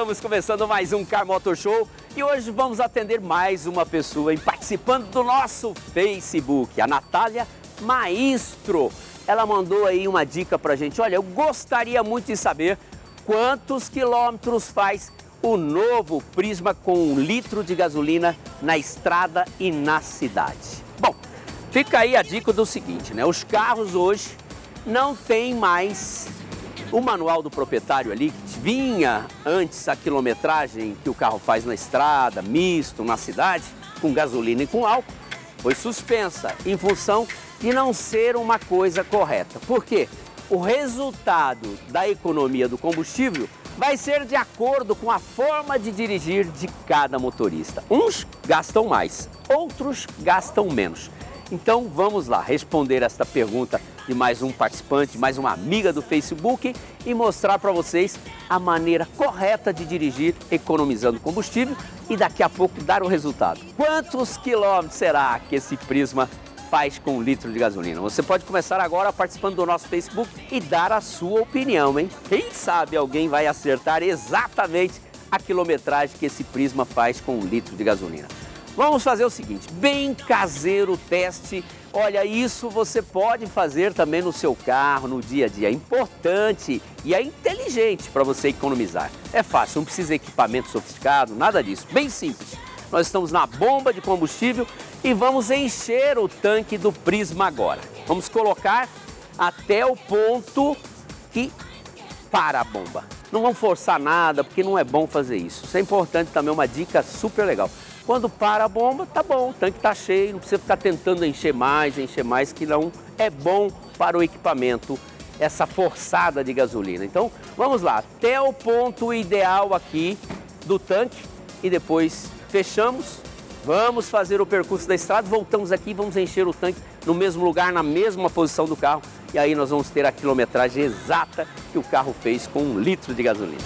estamos começando mais um Car Motor Show e hoje vamos atender mais uma pessoa participando do nosso Facebook, a Natália Maestro. Ela mandou aí uma dica pra gente. Olha, eu gostaria muito de saber quantos quilômetros faz o novo Prisma com 1 litro de gasolina na estrada e na cidade. Bom, fica aí a dica do seguinte, né? Os carros hoje não tem mais o manual do proprietário ali, que vinha antes a quilometragem que o carro faz na estrada, misto, na cidade, com gasolina e com álcool, foi suspensa em função de não ser uma coisa correta. Por quê? O resultado da economia do combustível vai ser de acordo com a forma de dirigir de cada motorista. Uns gastam mais, outros gastam menos. Então vamos lá responder esta pergunta de mais um participante, mais uma amiga do Facebook e mostrar para vocês a maneira correta de dirigir economizando combustível e daqui a pouco dar o resultado. Quantos quilômetros será que esse Prisma faz com 1 litro de gasolina? Você pode começar agora participando do nosso Facebook e dar a sua opinião, hein? Quem sabe alguém vai acertar exatamente a quilometragem que esse Prisma faz com 1 litro de gasolina. Vamos fazer o seguinte, bem caseiro teste. Olha, isso você pode fazer também no seu carro, no dia a dia. É importante e é inteligente para você economizar. É fácil, não precisa de equipamento sofisticado, nada disso. Bem simples. Nós estamos na bomba de combustível e vamos encher o tanque do Prisma agora. Vamos colocar até o ponto que para a bomba. Não vamos forçar nada, porque não é bom fazer isso. Isso é importante também, uma dica super legal. Quando para a bomba, tá bom, o tanque tá cheio, não precisa ficar tentando encher mais, que não é bom para o equipamento, essa forçada de gasolina. Então, vamos lá, até o ponto ideal aqui do tanque e depois fechamos, vamos fazer o percurso da estrada, voltamos aqui e vamos encher o tanque no mesmo lugar, na mesma posição do carro. E aí nós vamos ter a quilometragem exata que o carro fez com 1 litro de gasolina.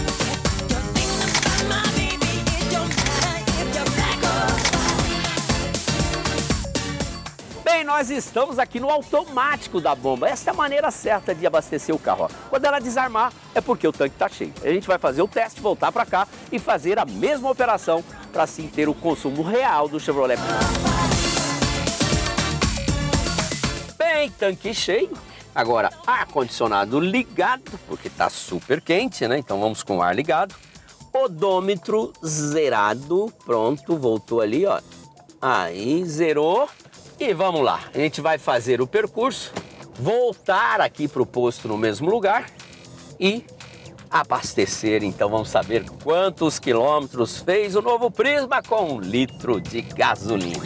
Bem, nós estamos aqui no automático da bomba. Essa é a maneira certa de abastecer o carro. Ó. Quando ela desarmar, é porque o tanque está cheio. A gente vai fazer o teste, voltar para cá e fazer a mesma operação para assim ter o consumo real do Chevrolet. Bem, tanque cheio. Agora, ar-condicionado ligado, porque está super quente, né? Então vamos com o ar ligado. Odômetro zerado. Pronto, voltou ali, ó. Aí, zerou. E vamos lá, a gente vai fazer o percurso, voltar aqui para o posto no mesmo lugar e abastecer. Então vamos saber quantos quilômetros fez o novo Prisma com 1 litro de gasolina.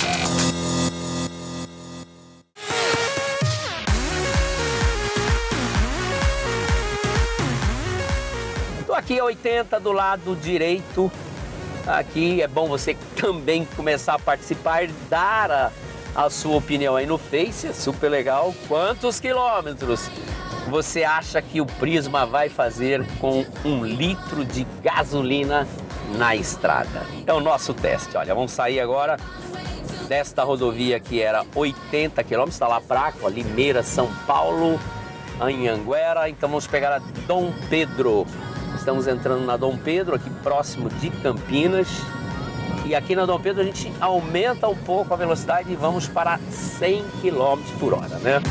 Estou aqui a 80 do lado direito. Aqui é bom você também começar a participar e dar a sua opinião aí no Face, é super legal. Quantos quilômetros você acha que o Prisma vai fazer com 1 litro de gasolina na estrada? É o nosso teste, olha, vamos sair agora desta rodovia que era 80 quilômetros, está lá a placa, ó, Limeira, São Paulo, Anhanguera, então vamos pegar a Dom Pedro. Estamos entrando na Dom Pedro, aqui próximo de Campinas. E aqui na Dom Pedro a gente aumenta um pouco a velocidade e vamos para 100 km por hora, né?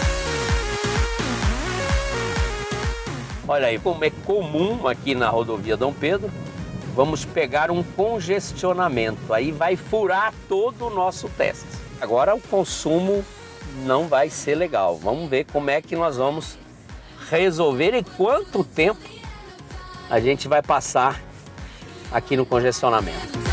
Olha aí, como é comum aqui na rodovia Dom Pedro, vamos pegar um congestionamento. Aí vai furar todo o nosso teste. Agora o consumo não vai ser legal. Vamos ver como é que nós vamos resolver e quanto tempo a gente vai passar aqui no congestionamento.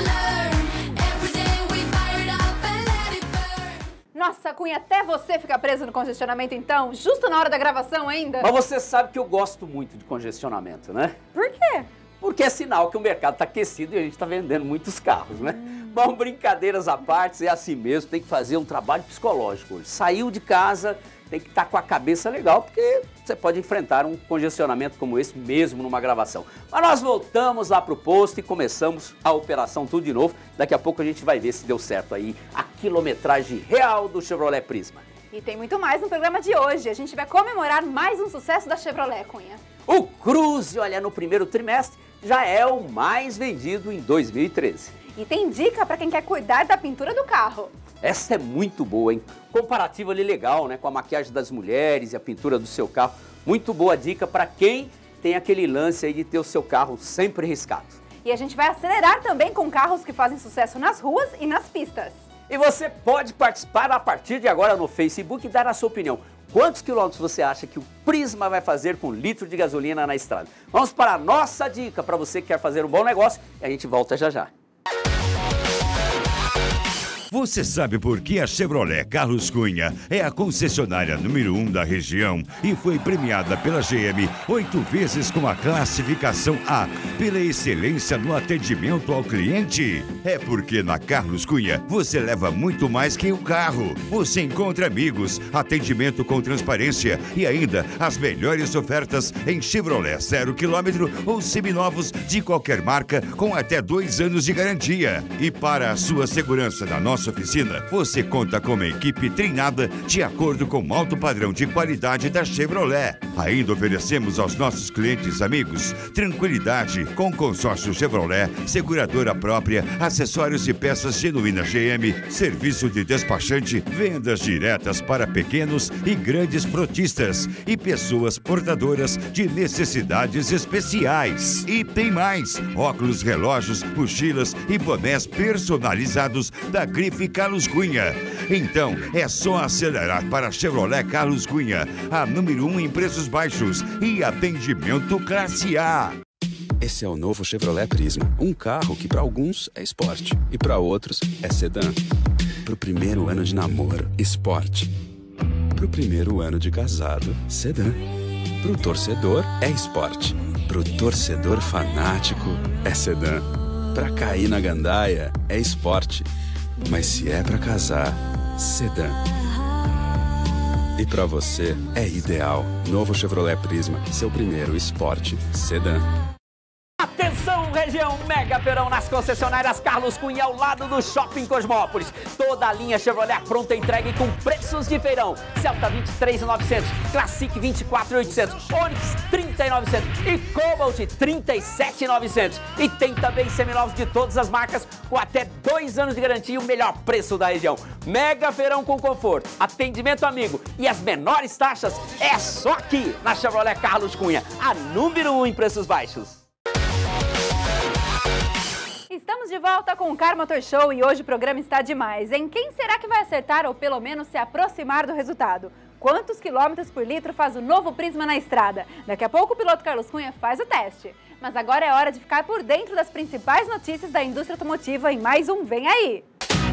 Nossa, Cunha, até você fica preso no congestionamento então? Justo na hora da gravação ainda? Mas você sabe que eu gosto muito de congestionamento, né? Por quê? Porque é sinal que o mercado está aquecido e a gente está vendendo muitos carros, né? Bom, brincadeiras à parte, é assim mesmo, tem que fazer um trabalho psicológico hoje. Saiu de casa, tem que estar com a cabeça legal, porque você pode enfrentar um congestionamento como esse mesmo numa gravação. Mas nós voltamos lá para o posto e começamos a operação tudo de novo. Daqui a pouco a gente vai ver se deu certo aí a quilometragem real do Chevrolet Prisma. E tem muito mais no programa de hoje. A gente vai comemorar mais um sucesso da Chevrolet, Cunha. O Cruze, olha, no primeiro trimestre já é o mais vendido em 2013. E tem dica para quem quer cuidar da pintura do carro. Essa é muito boa, hein? Comparativo ali legal, né? Com a maquiagem das mulheres e a pintura do seu carro. Muito boa dica para quem tem aquele lance aí de ter o seu carro sempre riscado. E a gente vai acelerar também com carros que fazem sucesso nas ruas e nas pistas. E você pode participar a partir de agora no Facebook e dar a sua opinião. Quantos quilômetros você acha que o Prisma vai fazer com litro de gasolina na estrada? Vamos para a nossa dica para você que quer fazer um bom negócio e a gente volta já já. Você sabe por que a Chevrolet Carlos Cunha é a concessionária número 1 da região e foi premiada pela GM 8 vezes com a classificação A pela excelência no atendimento ao cliente? É porque na Carlos Cunha você leva muito mais que o carro. Você encontra amigos, atendimento com transparência e ainda as melhores ofertas em Chevrolet 0 km ou seminovos de qualquer marca com até 2 anos de garantia. E para a sua segurança na nossa oficina, você conta com uma equipe treinada de acordo com o alto padrão de qualidade da Chevrolet. Ainda oferecemos aos nossos clientes amigos tranquilidade com consórcio Chevrolet, seguradora própria, acessórios e peças genuínas GM, serviço de despachante, vendas diretas para pequenos e grandes frotistas e pessoas portadoras de necessidades especiais. E tem mais: óculos, relógios, mochilas e bonés personalizados da Grife Carlos Cunha. Então, é só acelerar para a Chevrolet Carlos Cunha, a número 1 em preços baixos e atendimento classe A. Esse é o novo Chevrolet Prisma, um carro que para alguns é esporte e para outros é sedã. Pro primeiro ano de namoro, esporte. Pro primeiro ano de casado, sedã. Pro torcedor, é esporte. Pro torcedor fanático, é sedã. Pra cair na gandaia, é esporte. Mas se é pra casar, sedã. E pra você, é ideal. Novo Chevrolet Prisma, seu primeiro esporte, sedã. Atenção, região Mega Feirão nas concessionárias Carlos Cunha, ao lado do Shopping Cosmópolis. Toda a linha Chevrolet pronta entregue com preços de feirão. Celta 23.900, Classic 24.800, Onix 30.900 e Cobalt 37.900. E tem também seminovos de todas as marcas com até 2 anos de garantia e o melhor preço da região. Mega Feirão com conforto, atendimento amigo e as menores taxas é só aqui na Chevrolet Carlos Cunha, a número 1 em preços baixos. Estamos de volta com o Car Motor Show e hoje o programa está demais, hein? Quem será que vai acertar ou pelo menos se aproximar do resultado? Quantos quilômetros por litro faz o novo Prisma na estrada? Daqui a pouco o piloto Carlos Cunha faz o teste. Mas agora é hora de ficar por dentro das principais notícias da indústria automotiva em mais um Vem Aí!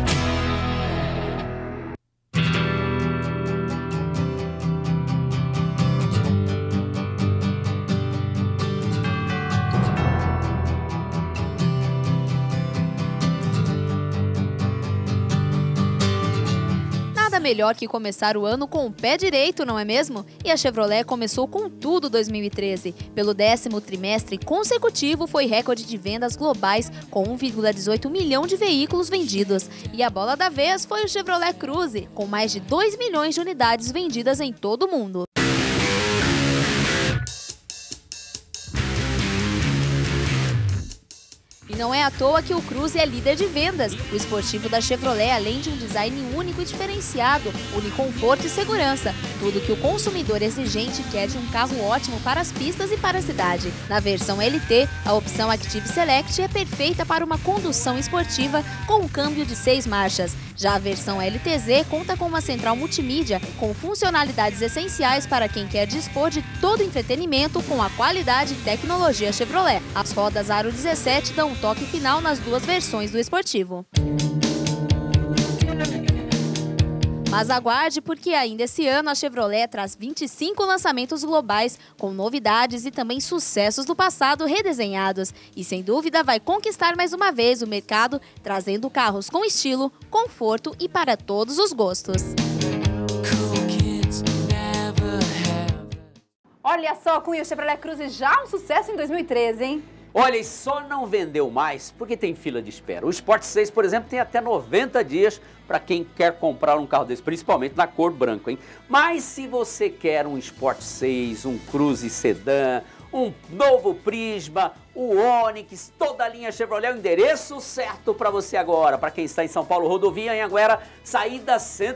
Melhor que começar o ano com o pé direito, não é mesmo? E a Chevrolet começou com tudo 2013. Pelo 10º trimestre consecutivo, foi recorde de vendas globais, com 1,18 milhão de veículos vendidos. E a bola da vez foi o Chevrolet Cruze, com mais de 2 milhões de unidades vendidas em todo o mundo. E não é à toa que o Cruze é líder de vendas. O esportivo da Chevrolet, além de um design único e diferenciado, une conforto e segurança. Tudo que o consumidor exigente quer de um carro ótimo para as pistas e para a cidade. Na versão LT, a opção Active Select é perfeita para uma condução esportiva com um câmbio de 6 marchas. Já a versão LTZ conta com uma central multimídia com funcionalidades essenciais para quem quer dispor de todo o entretenimento com a qualidade e tecnologia Chevrolet. As rodas Aro 17 dão um toque final nas duas versões do esportivo. Mas aguarde, porque ainda esse ano a Chevrolet traz 25 lançamentos globais com novidades e também sucessos do passado redesenhados. E sem dúvida vai conquistar mais uma vez o mercado, trazendo carros com estilo, conforto e para todos os gostos. Olha só, Cunha, o Chevrolet Cruze já um sucesso em 2013, hein? Olha, e só não vendeu mais porque tem fila de espera. O Sport 6, por exemplo, tem até 90 dias para quem quer comprar um carro desse, principalmente na cor branco, hein? Mas se você quer um Sport 6, um Cruze sedã, um novo Prisma, o Onix, toda a linha Chevrolet, o endereço certo para você agora. Para quem está em São Paulo, rodovia Anhanguera, saída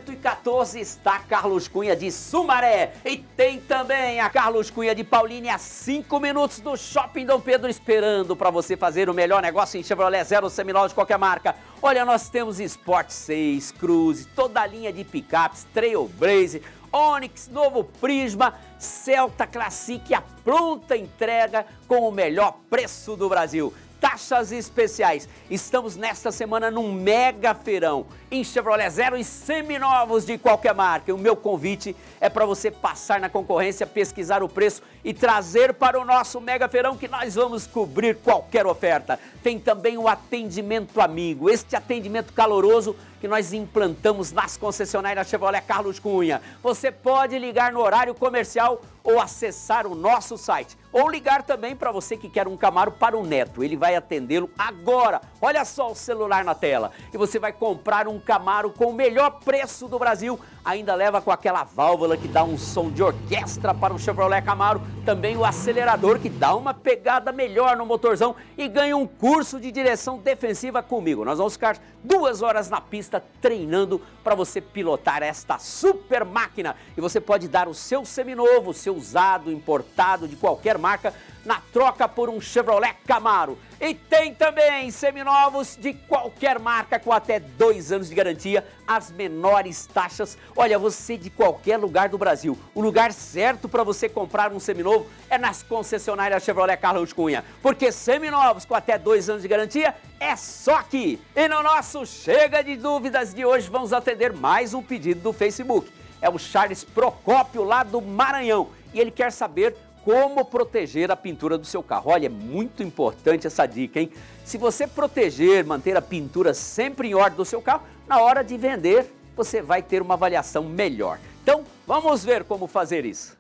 114, está Carlos Cunha de Sumaré. E tem também a Carlos Cunha de Paulínia, a 5 minutos do Shopping Dom Pedro, esperando para você fazer o melhor negócio em Chevrolet zero seminovos de qualquer marca. Olha, nós temos Sport 6, Cruze, toda a linha de picapes, Trailblazer, Onix, novo Prisma, Celta Classic, a pronta entrega com o melhor preço do Brasil. Taxas especiais. Estamos nesta semana num mega feirão em Chevrolet zero e seminovos de qualquer marca. E o meu convite é para você passar na concorrência, pesquisar o preço e trazer para o nosso mega feirão que nós vamos cobrir qualquer oferta. Tem também o atendimento amigo, este atendimento caloroso que nós implantamos nas concessionárias Chevrolet Carlos Cunha. Você pode ligar no horário comercial ou acessar o nosso site. Ou ligar também para você que quer um Camaro para o neto. Ele vai atendê-lo agora. Olha só o celular na tela. E você vai comprar um Camaro com o melhor preço do Brasil. Ainda leva com aquela válvula que dá um som de orquestra para o Chevrolet Camaro. Também o acelerador que dá uma pegada melhor no motorzão. E ganha um curso de direção defensiva comigo. Nós vamos ficar 2 horas na pista treinando para você pilotar esta super máquina. E você pode dar o seu seminovo, o seu usado, importado de qualquer marca, na troca por um Chevrolet Camaro. E tem também seminovos de qualquer marca com até 2 anos de garantia, as menores taxas. Olha, você de qualquer lugar do Brasil, o lugar certo para você comprar um seminovo é nas concessionárias Chevrolet Carlos Cunha, porque seminovos com até 2 anos de garantia é só aqui. E no nosso Chega de Dúvidas de hoje vamos atender mais um pedido do Facebook. É o Charles Procópio lá do Maranhão e ele quer saber como proteger a pintura do seu carro. Olha, é muito importante essa dica, hein? Se você proteger, manter a pintura sempre em ordem do seu carro, na hora de vender, você vai ter uma avaliação melhor. Então, vamos ver como fazer isso.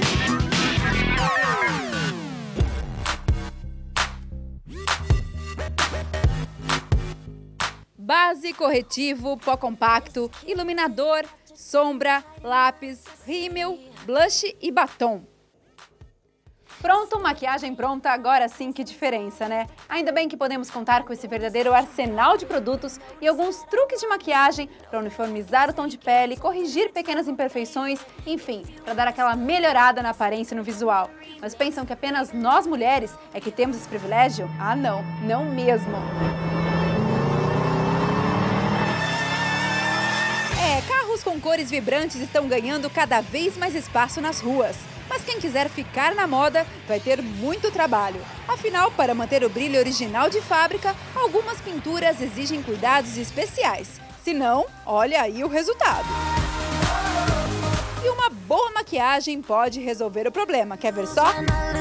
Base, corretivo, pó compacto, iluminador, sombra, lápis, rímel, blush e batom. Pronto, maquiagem pronta, agora sim, que diferença, né? Ainda bem que podemos contar com esse verdadeiro arsenal de produtos e alguns truques de maquiagem para uniformizar o tom de pele, corrigir pequenas imperfeições, enfim, para dar aquela melhorada na aparência e no visual. Mas pensam que apenas nós mulheres é que temos esse privilégio? Ah, não, não mesmo! Carros com cores vibrantes estão ganhando cada vez mais espaço nas ruas. Mas quem quiser ficar na moda vai ter muito trabalho. Afinal, para manter o brilho original de fábrica, algumas pinturas exigem cuidados especiais. Se não, olha aí o resultado. E uma boa maquiagem pode resolver o problema, quer ver só?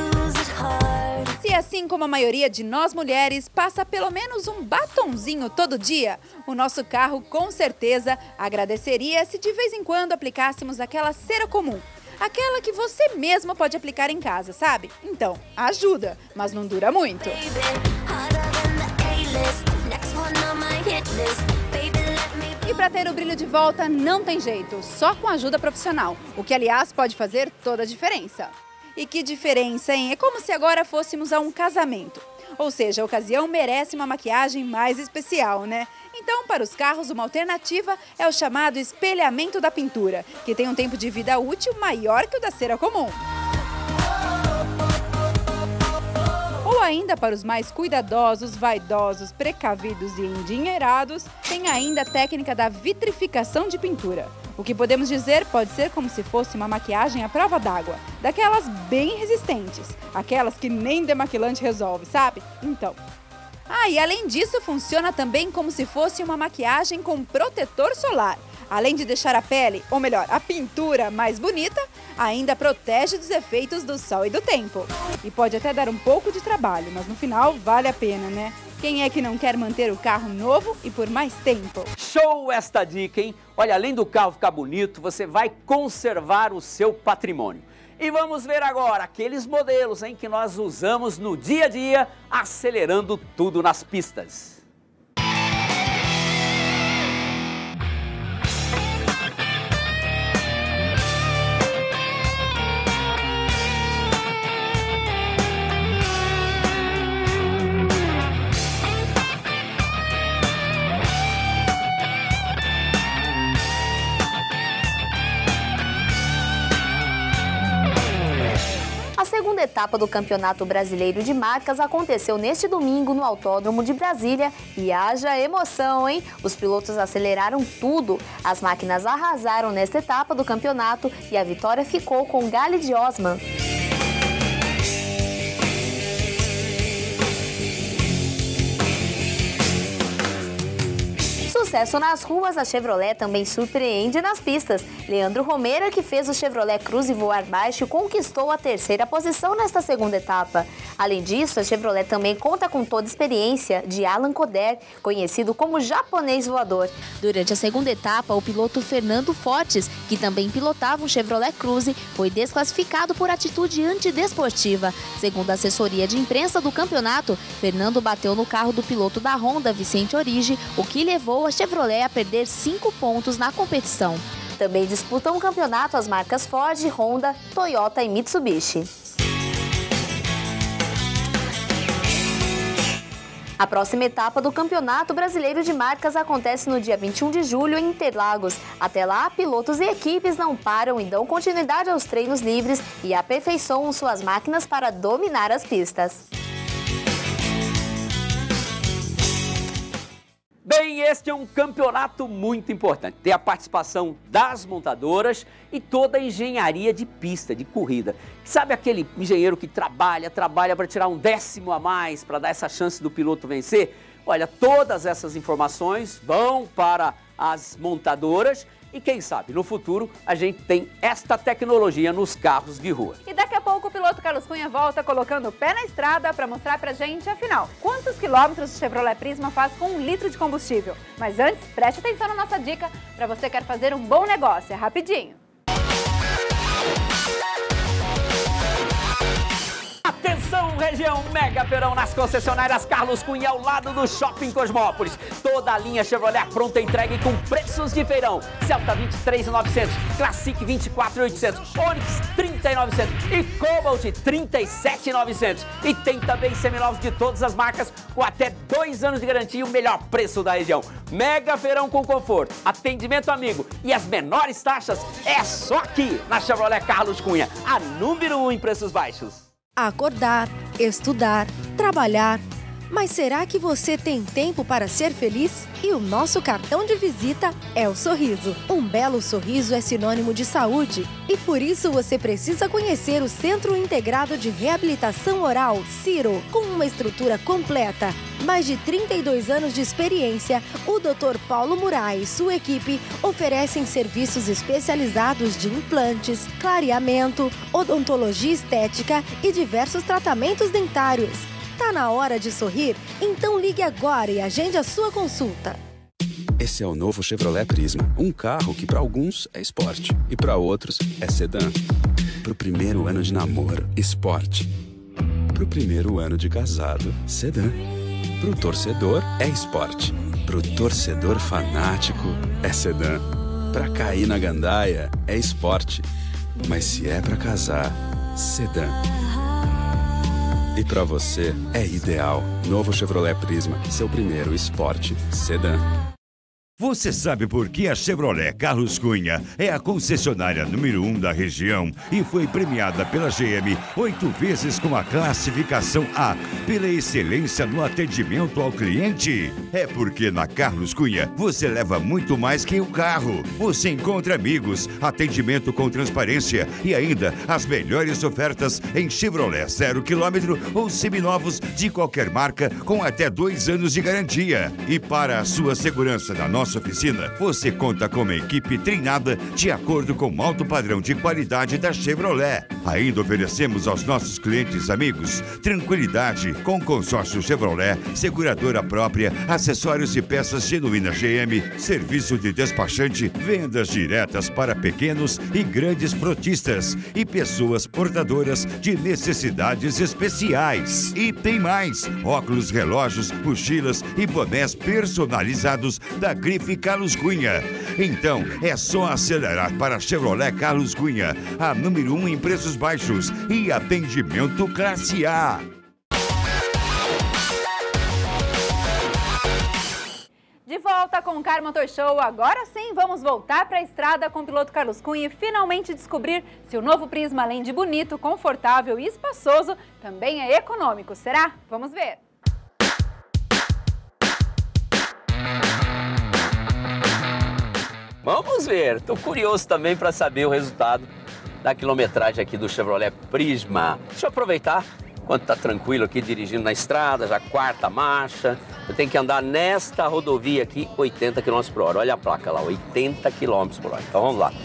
Se assim como a maioria de nós mulheres passa pelo menos um batonzinho todo dia, o nosso carro com certeza agradeceria se de vez em quando aplicássemos aquela cera comum. Aquela que você mesma pode aplicar em casa, sabe? Então, ajuda, mas não dura muito. E para ter o brilho de volta não tem jeito, só com ajuda profissional, o que aliás pode fazer toda a diferença. E que diferença, hein? É como se agora fôssemos a um casamento. Ou seja, a ocasião merece uma maquiagem mais especial, né? Então, para os carros, uma alternativa é o chamado espelhamento da pintura, que tem um tempo de vida útil maior que o da cera comum. Ou ainda, para os mais cuidadosos, vaidosos, precavidos e endinheirados, tem ainda a técnica da vitrificação de pintura. O que podemos dizer pode ser como se fosse uma maquiagem à prova d'água, daquelas bem resistentes, aquelas que nem demaquilante resolve, sabe? Então... e além disso, funciona também como se fosse uma maquiagem com protetor solar. Além de deixar a pele, ou melhor, a pintura mais bonita, ainda protege dos efeitos do sol e do tempo. E pode até dar um pouco de trabalho, mas no final vale a pena, né? Quem é que não quer manter o carro novo e por mais tempo? Show esta dica, hein? Olha, além do carro ficar bonito, você vai conservar o seu patrimônio. E vamos ver agora aqueles modelos que nós usamos no dia a dia, acelerando tudo nas pistas. segunda etapa do Campeonato Brasileiro de Marcas aconteceu neste domingo no Autódromo de Brasília e haja emoção, hein? Os pilotos aceleraram tudo. As máquinas arrasaram nesta etapa do campeonato e a vitória ficou com Galli de Osman. Sucesso nas ruas, a Chevrolet também surpreende nas pistas. Leandro Romero, que fez o Chevrolet Cruze voar baixo, conquistou a terceira posição nesta segunda etapa. Além disso, a Chevrolet também conta com toda a experiência de Alan Coder, conhecido como japonês voador. Durante a segunda etapa, o piloto Fernando Fortes, que também pilotava um Chevrolet Cruze, foi desclassificado por atitude antidesportiva. Segundo a assessoria de imprensa do campeonato, Fernando bateu no carro do piloto da Honda, Vicente Origi, o que levou a Chevrolet a perder 5 pontos na competição. Também disputam o campeonato as marcas Ford, Honda, Toyota e Mitsubishi. A próxima etapa do Campeonato Brasileiro de Marcas acontece no dia 21 de julho em Interlagos. Até lá, pilotos e equipes não param e dão continuidade aos treinos livres e aperfeiçoam suas máquinas para dominar as pistas. Bem, este é um campeonato muito importante. Tem a participação das montadoras e toda a engenharia de pista, de corrida. Sabe aquele engenheiro que trabalha para tirar um décimo a mais, para dar essa chance do piloto vencer? Olha, todas essas informações vão para as montadoras e quem sabe, no futuro, a gente tem esta tecnologia nos carros de rua. E daqui a pouco o piloto Carlos Cunha volta colocando o pé na estrada para mostrar pra gente, afinal, quantos quilômetros o Chevrolet Prisma faz com 1 litro de combustível. Mas antes, preste atenção na nossa dica para você que quer fazer um bom negócio. É rapidinho. Atenção, região Mega Feirão nas concessionárias Carlos Cunha, ao lado do Shopping Cosmópolis. Toda a linha Chevrolet pronta entrega e com preços de feirão. Celta 23.900, Classic 24.800, Onix 30.900 e Cobalt 37.900. E tem também seminovos de todas as marcas com até 2 anos de garantia e o melhor preço da região. Mega Feirão com conforto, atendimento amigo e as menores taxas é só aqui na Chevrolet Carlos Cunha, a número 1 em preços baixos. Acordar, estudar, trabalhar. Mas será que você tem tempo para ser feliz? E o nosso cartão de visita é o sorriso. Um belo sorriso é sinônimo de saúde. E por isso você precisa conhecer o Centro Integrado de Reabilitação Oral, CIRO, com uma estrutura completa. Mais de 32 anos de experiência, o Dr. Paulo Murai e sua equipe oferecem serviços especializados de implantes, clareamento, odontologia estética e diversos tratamentos dentários. Tá na hora de sorrir? Então ligue agora e agende a sua consulta. Esse é o novo Chevrolet Prisma, um carro que para alguns é esporte e para outros é sedã. Pro primeiro ano de namoro, esporte. Pro primeiro ano de casado, sedã. Pro torcedor é esporte. Pro torcedor fanático é sedã. Pra cair na gandaia é esporte. Mas se é pra casar, sedã. E pra você é ideal. Novo Chevrolet Prisma, seu primeiro esporte sedã. Você sabe por que a Chevrolet Carlos Cunha é a concessionária número 1 da região e foi premiada pela GM 8 vezes com a classificação A pela excelência no atendimento ao cliente? É porque na Carlos Cunha você leva muito mais que o carro. Você encontra amigos, atendimento com transparência e ainda as melhores ofertas em Chevrolet 0 km ou seminovos de qualquer marca com até 2 anos de garantia. E para a sua segurança na nossa oficina, você conta com uma equipe treinada de acordo com o alto padrão de qualidade da Chevrolet. Ainda oferecemos aos nossos clientes amigos tranquilidade com consórcio Chevrolet, seguradora própria, acessórios e peças genuína GM, serviço de despachante, vendas diretas para pequenos e grandes frotistas e pessoas portadoras de necessidades especiais. E tem mais: óculos, relógios, mochilas e bonés personalizados da Grife Carlos Cunha. Então, é só acelerar para a Chevrolet Carlos Cunha, a número 1 em preços baixos e atendimento classe A. De volta com o Car Motor Show. Agora sim, vamos voltar para a estrada com o piloto Carlos Cunha e finalmente descobrir se o novo Prisma, além de bonito, confortável e espaçoso, também é econômico. Será? Vamos ver. Vamos ver. Estou curioso também para saber o resultado da quilometragem aqui do Chevrolet Prisma. Deixa eu aproveitar enquanto está tranquilo aqui dirigindo na estrada, já quarta marcha. Eu tenho que andar nesta rodovia aqui 80 km por hora. Olha a placa lá, 80 km por hora. Então vamos lá.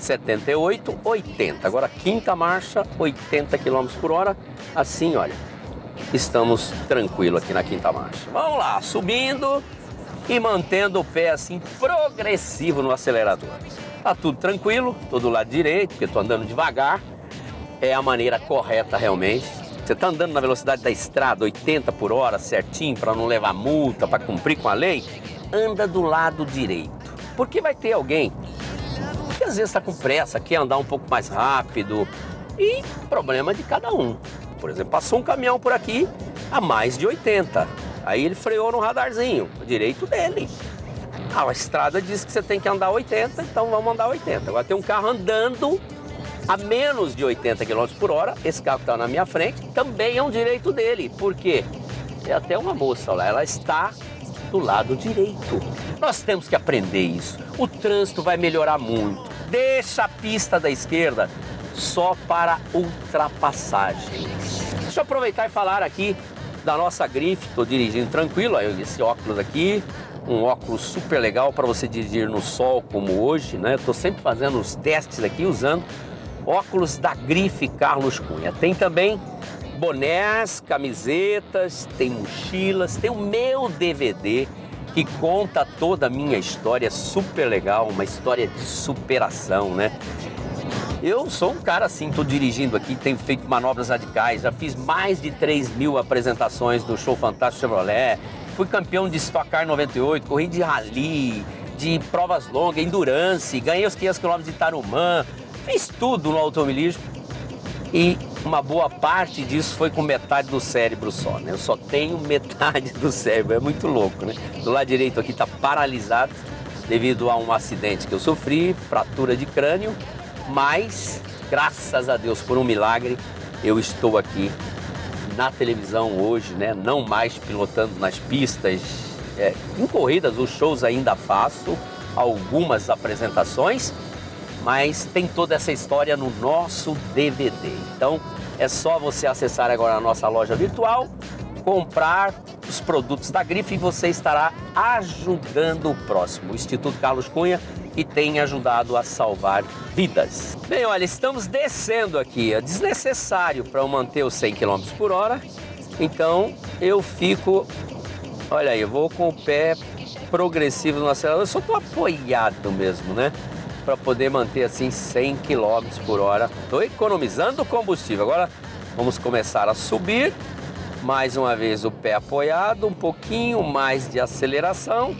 78, 80. Agora quinta marcha, 80 km por hora. Assim, olha, estamos tranquilos aqui na quinta marcha. Vamos lá, subindo e mantendo o pé assim progressivo no acelerador. Tá tudo tranquilo, tô do lado direito, porque tô andando devagar. É a maneira correta realmente. Você está andando na velocidade da estrada, 80 por hora, certinho, para não levar multa, para cumprir com a lei, anda do lado direito. Porque vai ter alguém que às vezes está com pressa, quer andar um pouco mais rápido, e problema de cada um. Por exemplo, passou um caminhão por aqui a mais de 80, aí ele freou no radarzinho, o direito dele. A estrada diz que você tem que andar 80, então vamos andar 80. Agora tem um carro andando a menos de 80 km por hora, esse carro que está na minha frente, também é um direito dele. Por quê? Tem até uma moça lá, ela está do lado direito. Nós temos que aprender isso. O trânsito vai melhorar muito. Deixa a pista da esquerda só para ultrapassagens. Deixa eu aproveitar e falar aqui da nossa grife. Estou dirigindo tranquilo, esse óculos aqui, um óculos super legal para você dirigir no sol como hoje, né? Estou sempre fazendo os testes aqui usando óculos da grife Carlos Cunha. Tem também bonés, camisetas, tem mochilas, tem o meu DVD que conta toda a minha história, super legal, uma história de superação, né? Eu sou um cara assim, tô dirigindo aqui, tenho feito manobras radicais, já fiz mais de 3.000 apresentações do Show Fantástico Chevrolet, fui campeão de Stock Car 98, corri de rally, de provas longas, endurance, ganhei os 500 km de Tarumã, fiz tudo no automobilismo e uma boa parte disso foi com metade do cérebro só, né? Eu só tenho metade do cérebro, é muito louco, né? Do lado direito aqui está paralisado devido a um acidente que eu sofri, fratura de crânio, mas graças a Deus, por um milagre, eu estou aqui na televisão hoje, né? Não mais pilotando nas pistas, em corridas, os shows ainda faço, algumas apresentações, mas tem toda essa história no nosso DVD. Então é só você acessar agora a nossa loja virtual, comprar os produtos da grife e você estará ajudando o próximo. O Instituto Carlos Cunha, que tem ajudado a salvar vidas. Bem, olha, estamos descendo aqui, é desnecessário para eu manter os 100 km por hora, então eu fico, olha aí, eu vou com o pé progressivo no acelerador, eu só estou apoiado mesmo, né? Para poder manter assim 100 km por hora. Estou economizando combustível. Agora vamos começar a subir. Mais uma vez o pé apoiado, um pouquinho mais de aceleração.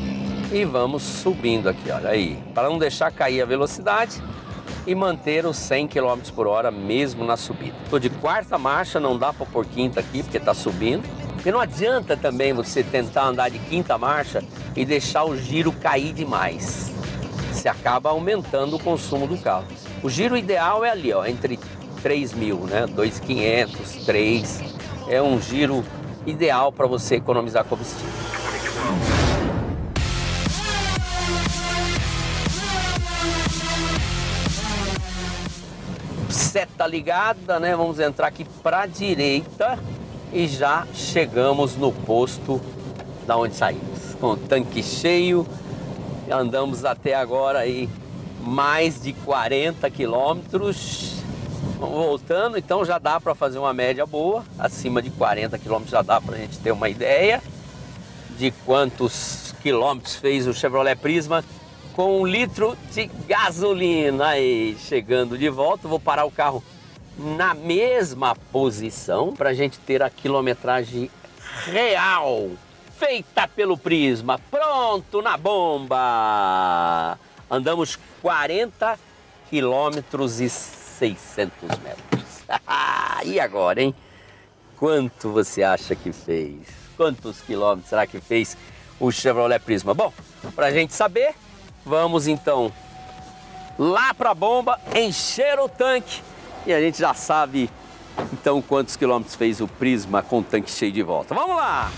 E vamos subindo aqui, olha aí. Para não deixar cair a velocidade e manter os 100 km por hora mesmo na subida. Estou de quarta marcha, não dá para pôr quinta aqui porque está subindo. E não adianta também você tentar andar de quinta marcha e deixar o giro cair demais. Você acaba aumentando o consumo do carro. O giro ideal é ali, ó, entre 3.000, né? 2.500, 3. É um giro ideal para você economizar combustível. Seta ligada, né? Vamos entrar aqui para a direita e já chegamos no posto da onde saímos. Com o tanque cheio. Andamos até agora aí mais de 40 quilômetros, voltando, então já dá para fazer uma média boa, acima de 40 quilômetros já dá para a gente ter uma ideia de quantos quilômetros fez o Chevrolet Prisma com 1 litro de gasolina. Aí, chegando de volta, vou parar o carro na mesma posição para a gente ter a quilometragem real. Feita pelo Prisma, pronto na bomba! Andamos 40 quilômetros e 600 metros. E agora, hein? Quanto você acha que fez? Quantos quilômetros será que fez o Chevrolet Prisma? Bom, pra gente saber, vamos então lá pra bomba, encher o tanque e a gente já sabe então quantos quilômetros fez o Prisma com o tanque cheio de volta. Vamos lá!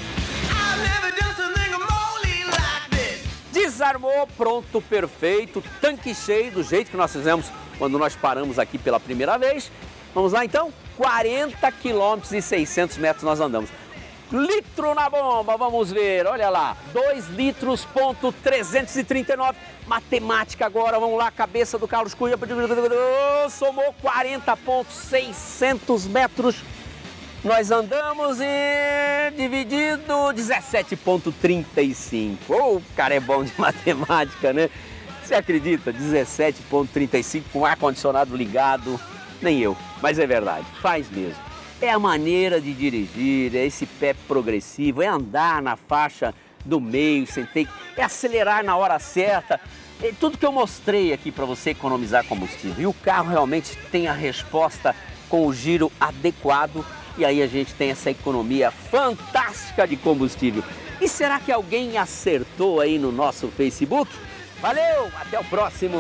Desarmou, pronto, perfeito, tanque cheio, do jeito que nós fizemos quando nós paramos aqui pela primeira vez. Vamos lá então, 40 quilômetros e 600 metros nós andamos. Litro na bomba, vamos ver, olha lá, 2 litros, ponto 339. Matemática agora, vamos lá, cabeça do Carlos Cunha, somou 40.600 metros. Nós andamos e dividido 17.35. O cara é bom de matemática, né? Você acredita? 17.35 com ar-condicionado ligado. Nem eu, mas é verdade, faz mesmo. É a maneira de dirigir, é esse pé progressivo, é andar na faixa do meio, sem ter, é acelerar na hora certa. É tudo que eu mostrei aqui para você economizar combustível. E o carro realmente tem a resposta com o giro adequado. E aí a gente tem essa economia fantástica de combustível. E será que alguém acertou aí no nosso Facebook? Valeu, até o próximo!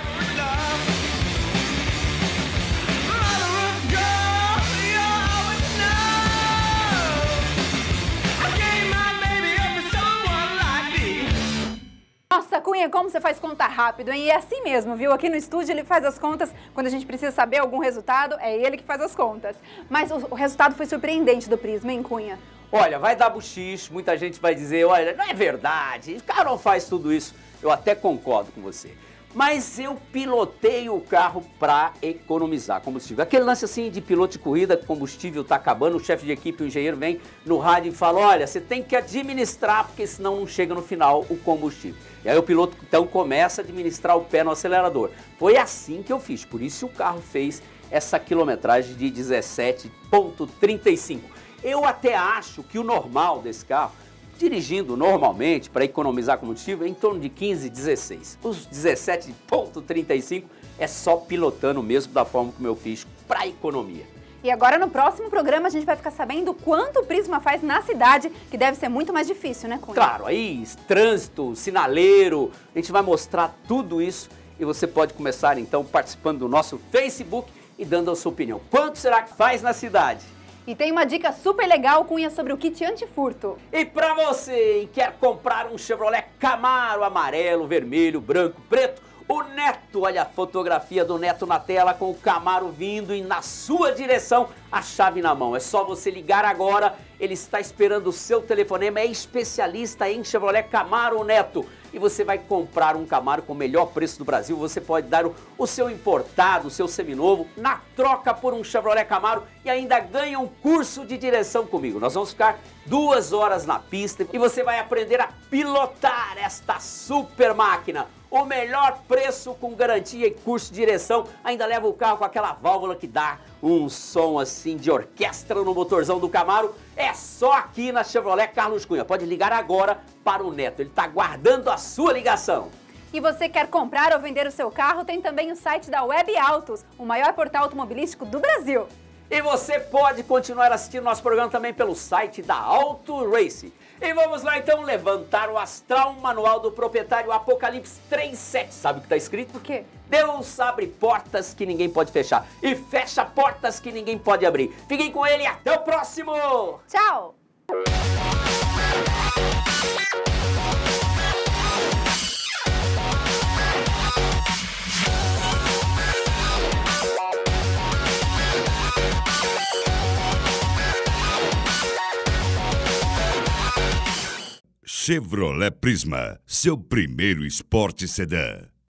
Nossa, Cunha, como você faz conta rápido, hein? E é assim mesmo, viu? Aqui no estúdio ele faz as contas, quando a gente precisa saber algum resultado, é ele que faz as contas. Mas o resultado foi surpreendente do Prisma, hein, Cunha? Olha, vai dar buchiche, muita gente vai dizer, olha, não é verdade, o cara não faz tudo isso. Eu até concordo com você. Mas eu pilotei o carro para economizar combustível. Aquele lance assim de piloto de corrida, combustível está acabando, o chefe de equipe, o engenheiro vem no rádio e fala, olha, você tem que administrar, porque senão não chega no final o combustível. E aí o piloto então começa a administrar o pé no acelerador. Foi assim que eu fiz, por isso o carro fez essa quilometragem de 17.35. Eu até acho que o normal desse carro, dirigindo normalmente para economizar combustível, é em torno de 15, 16. Os 17.35 é só pilotando mesmo da forma como eu fiz para economia. E agora no próximo programa a gente vai ficar sabendo quanto o Prisma faz na cidade, que deve ser muito mais difícil, né, Cunha? Claro, aí trânsito, sinaleiro, a gente vai mostrar tudo isso e você pode começar então participando do nosso Facebook e dando a sua opinião. Quanto será que faz na cidade? E tem uma dica super legal, Cunha, sobre o kit antifurto. E para você que quer comprar um Chevrolet Camaro amarelo, vermelho, branco, preto, o Neto, olha a fotografia do Neto na tela com o Camaro vindo e na sua direção, a chave na mão. É só você ligar agora, ele está esperando o seu telefonema, é especialista em Chevrolet Camaro, Neto. E você vai comprar um Camaro com o melhor preço do Brasil, você pode dar o seu importado, o seu seminovo, na troca por um Chevrolet Camaro e ainda ganha um curso de direção comigo. Nós vamos ficar 2 horas na pista e você vai aprender a pilotar esta super máquina. O melhor preço com garantia e curso de direção, ainda leva o carro com aquela válvula que dá um som assim de orquestra no motorzão do Camaro. É só aqui na Chevrolet Carlos Cunha. Pode ligar agora para o Neto, ele está aguardando a sua ligação. E você quer comprar ou vender o seu carro, tem também o site da Web Autos, o maior portal automobilístico do Brasil. E você pode continuar assistindo nosso programa também pelo site da Auto Race. E vamos lá então levantar o astral, manual do proprietário Apocalipse 3.7. Sabe o que está escrito? O quê? Deus abre portas que ninguém pode fechar e fecha portas que ninguém pode abrir. Fiquem com ele e até o próximo! Tchau! Chevrolet Prisma, seu primeiro Sport Sedã.